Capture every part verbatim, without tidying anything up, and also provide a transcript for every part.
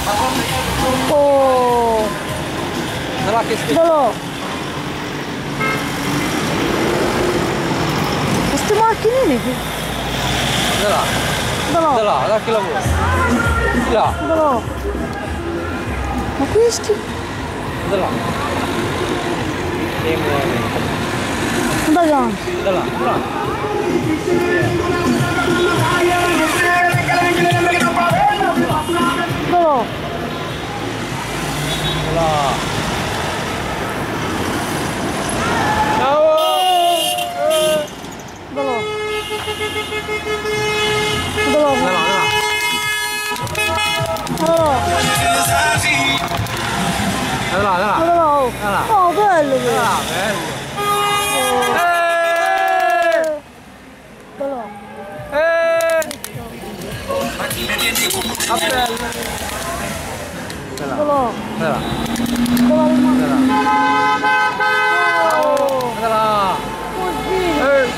Oh! Guarda che schifo. Guardalo! Queste macchinine qui! Da là, Guardalo! da là, da che lavoro. Di là, Guardalo! Ma questi? da là. Vieni, vieni. Da là! Da là, da là. Guardalo! Da là. Ciao! Guardalo! Guardalo! Da là, da là. Guardalo! Da là, da là. Guardalo! Da là. Oh, bello! Da là, bello. Guardalo! Eh! Ah, bello. Da là, Guardalo! da là. Guardalo! Da là. Oh! Da là. Così! Eh!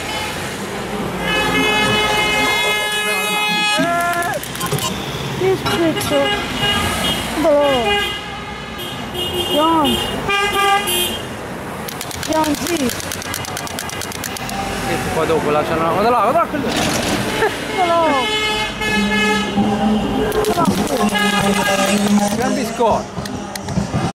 Che spezzo! Guardalo! Piangi! Piangi! E poi dopo lasciano... Guarda là, guarda là quello! Guardalo! Gran biscotto!